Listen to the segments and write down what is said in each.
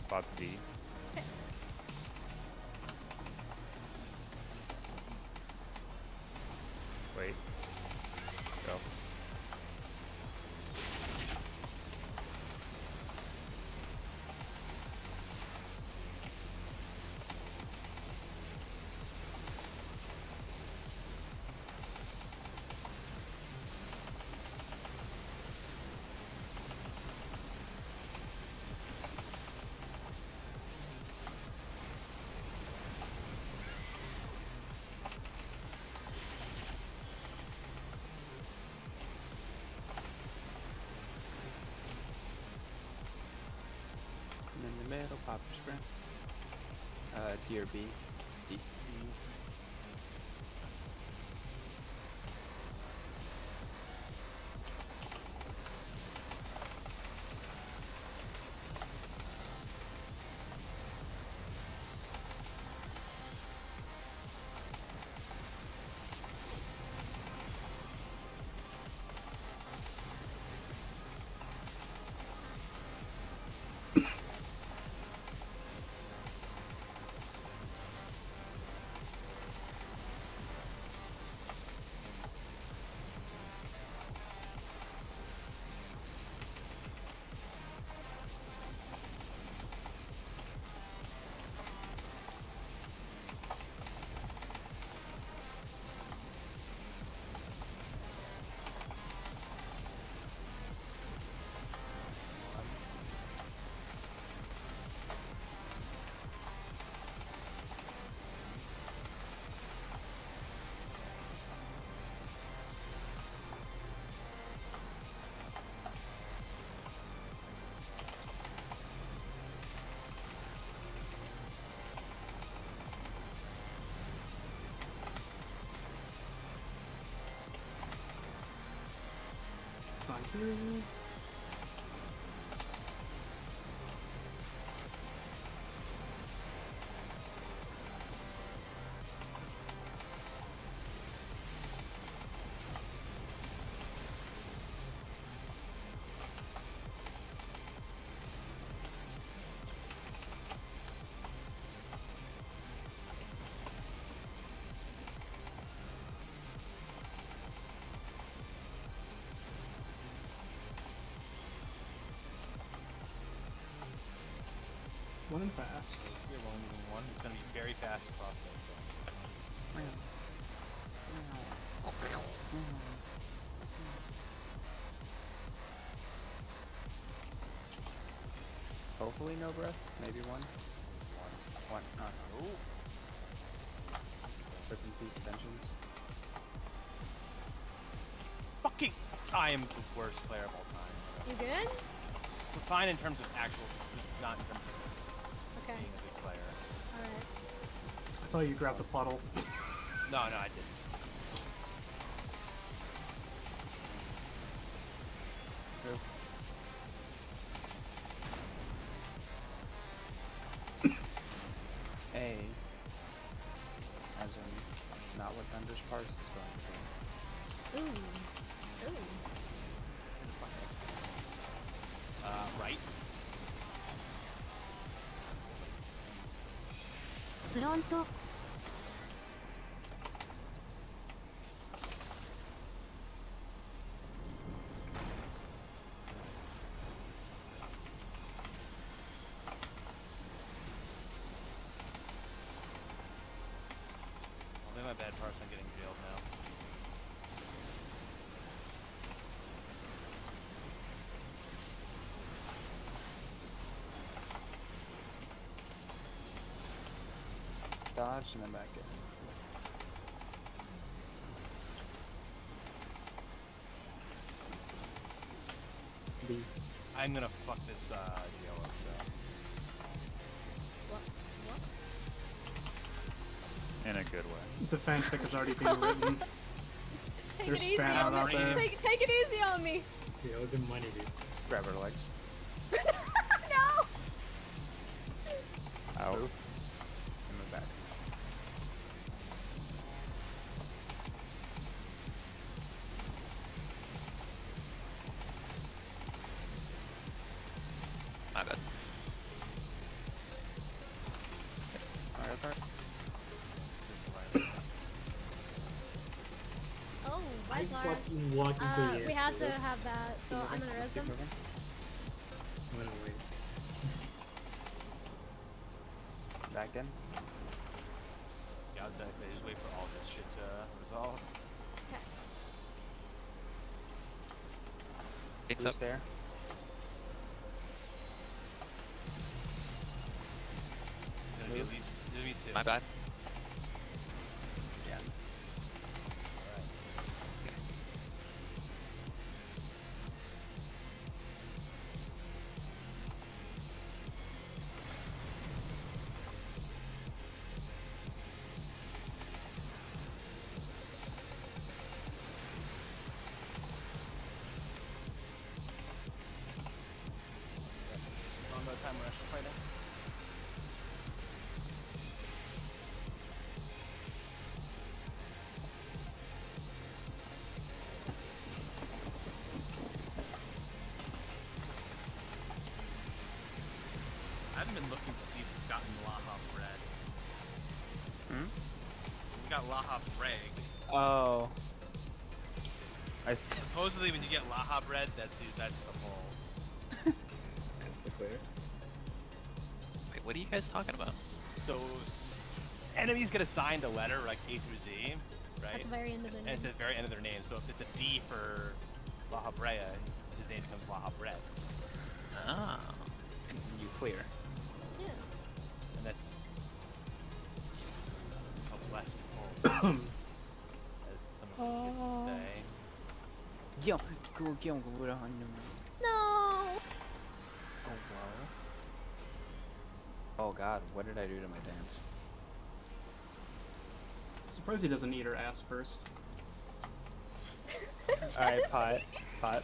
Bot D. Okay. Wait. Go. And in the middle, pop your sprint. D or B. D. It's on here. One and fast. You're one. It's going to be very fast across those. Hopefully no breath. Maybe one. One. Ooh. Flipping piece vengeance. Fucking! I am the worst player of all time. You good? We're fine in terms of actual, just not in terms of Okay. being a good player. Alright. I thought you grabbed the puddle. No, I didn't. A. As in, not what Thunder's Parse is going Ooh. Ooh. Right. Pronto. I'll be my bad person getting jailed now. Dodge and then back in. B. I'm gonna fuck this deal up, so. What? In a good way. The fanfic is already being written. Take There's it easy fan on art out me. there. Take it easy on me. Yeah, it was in money, dude. Grab her legs. No. Out. And move back. My bad. Walking through the We air. have to have that, so I'm gonna res them. I'm gonna wait. Back in. Yeah, exactly. Just wait for all this shit to resolve. Okay. It's Boost up. there. There's gonna be at least, there's gonna be 2. My bad. Yeah. On the time we're actually fighting. I haven't been looking to see if we've gotten Laha bread. Hmm? We got Laha bread. Oh. I see. Supposedly, when you get Laha bread, that's the whole. That's the clear. Wait, what are you guys talking about? So, enemies get assigned a letter like A through Z, right? At the very end of the And name. it's at the very end of their name. So if it's a D for Laha Brea, his name becomes Laha Bread, Ah. You clear. Yeah. and that's a blessed hole, as some of the kids would say. Yo, go Garuda on your. No. Oh wow. Oh god, what did I do to my dance? Surprised he doesn't eat her ass first. Alright, pot.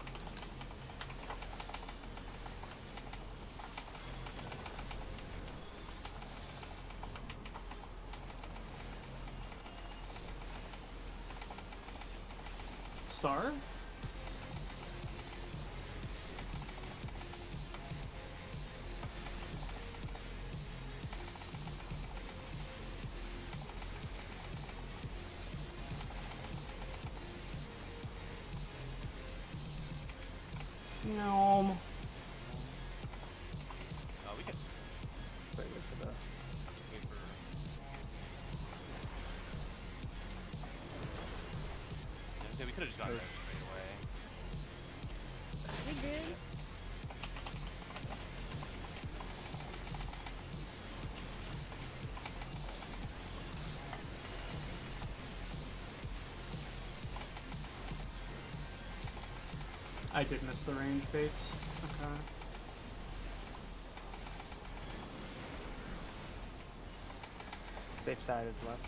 Star? No. Oh, we can Wait for the. wait for. Yeah, we could have just gotten that straight away. We good? I did miss the range baits. Okay. Safe side is left.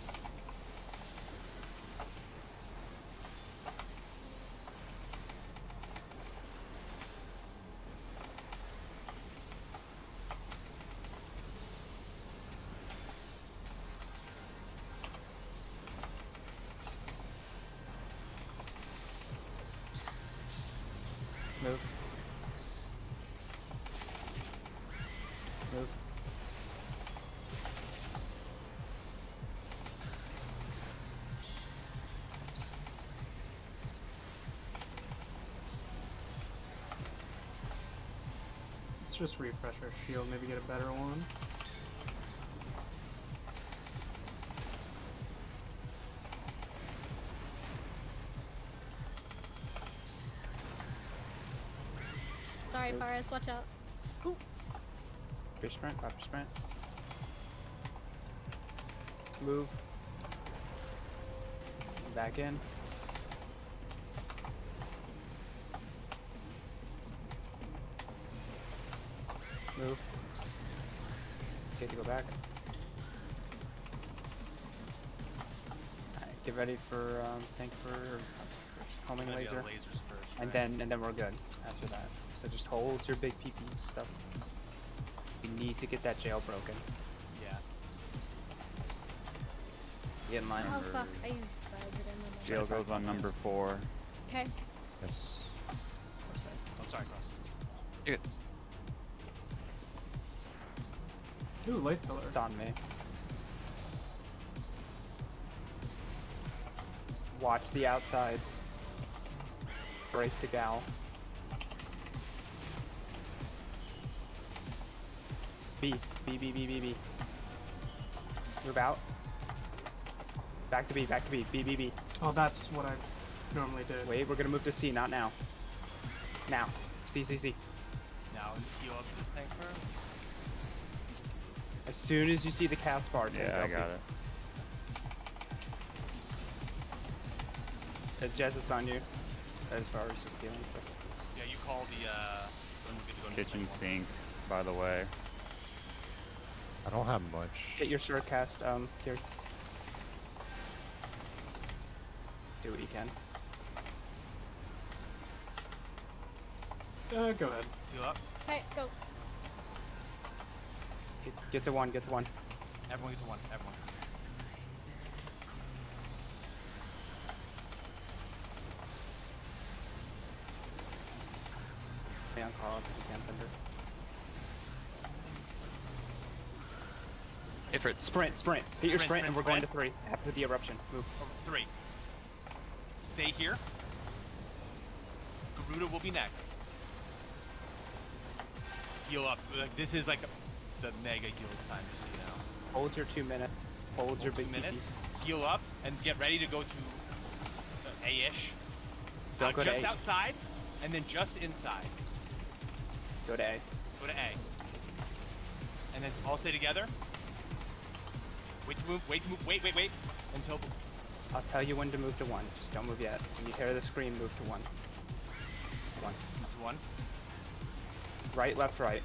Move. Move. Let's just refresh our shield, maybe get a better one. Sorry, Paris. Watch out. Your sprint, pop your sprint. Move. Back in. Move. Okay, to go back. Alright, get ready for tank for homing Maybe laser. lasers first. And right? then we're good after that. So just hold your big PPs stuff. You need to get that jail broken. Yeah. Get in line. Oh fuck! I used the side, but I didn't Jail goes on number 4. Okay. Yes. I'm sorry, Cross. You're good. Ooh, light pillar. It's on me. Watch the outsides. break the gal. B. Move out. Back to B, back to B. B. Oh, that's what I normally did. Wait, we're gonna move to C, not now. Now. C. Now heal up this tank for him. As soon as you see the cast bar, Yeah, I got it. Jez, it's on you. As far as just dealing stuff. Yeah, you call the when we get to go into the Kitchen second one. sink, by the way. I don't have much. Get your short cast, here. Do what you can. Go ahead. Heal up. Hey, go. Get to one, get to one. Everyone get to one. Everyone. Stay on call if you can, Thunder. Ifrit. Sprint. Hit your sprint, and we're going to sprint. 3 after the eruption. Move. Over 3. Stay here. Garuda will be next. Heal up. Like, this is like the mega heals time, just so you know. Hold your 2 minutes. Hold your big 2 minutes. PP. Heal up and get ready to go to A-ish. Don't go to just A. outside, and then just inside. Go to A. Go to A. And then all stay together. Wait to move. Wait. Until I'll tell you when to move to 1. Just don't move yet. When you hear the scream, move to 1. 1. to 1. Right, left, right.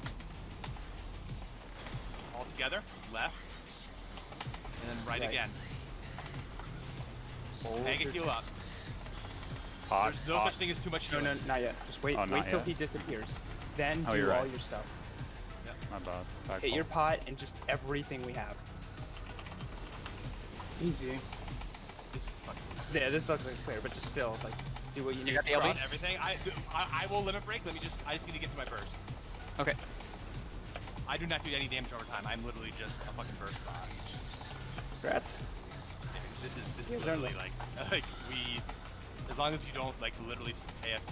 All together. Left. And then right Right. again. Hold Mega your- heal up. Hot, There's no hot. such thing as too much No, healing. not yet. Just wait. Oh, not wait till yet. he disappears. Then Oh, do you're all right. your stuff. My bad. Back Hit your ball. pot and just everything we have. Easy. This is fucking Yeah, this looks like clear, but just still, like, do what you need. got the to LB? cross. everything. I will limit break. I just need to get to my burst. Okay. I do not do any damage over time. I'm literally just a fucking burst bot. Congrats. This is Yes, literally sir. like we, as long as you don't like literally AFK.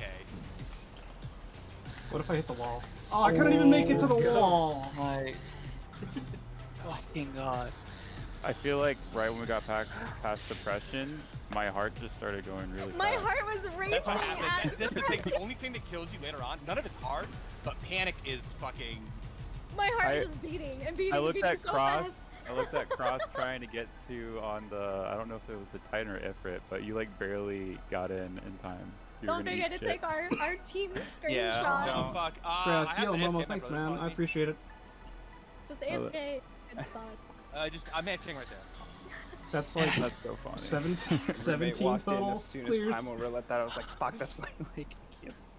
What if I hit the wall? Oh, I couldn't even make it to the wall. My fucking god. I feel like right when we got past suppression, my heart just started going really My fast. heart was racing. That's what happens. at That's the thing. The suppression. only thing that kills you later on, none of it's hard, but panic is fucking. My heart I- was just beating and beating I and looked beating at so cross. fast. I looked at cross trying to get to on the. I don't know if it was the Titan or Ifrit, but you like barely got in time. You were Don't gonna forget eat to shit. take our team screenshot. Yeah, No, fuck. I Congrats, have yo, to Momo, AFK, my thanks, brother's man. calling I me. appreciate it. Just Love it. AFK. Good spot. I'm AFKing right there. That's like That's so funny. 17 Roommate 17 walked in total as soon as clears. Primal roulette that, I was like, fuck, that's my like. I can't